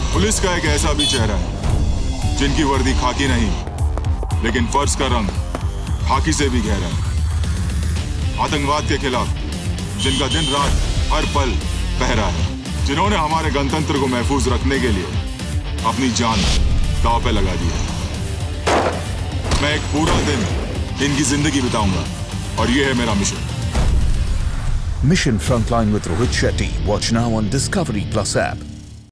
Police का एक ऐसा भी चेहरा है जिनकी वर्दी खाकी नहीं, लेकिन फर्ज का रंग खाकी से भी गहरा है। आतंकवाद के खिलाफ जिनका दिन रात हर पल पहरा है, जिन्होंने हमारे गणतंत्र को महफूज रखने के लिए अपनी जान दांव पे लगा दी है। मैं एक पूरा दिन इनकी जिंदगी बिताऊंगा और ये है मेरा mission. Mission Frontline with Rohit Shetty. Watch now on Discovery Plus app.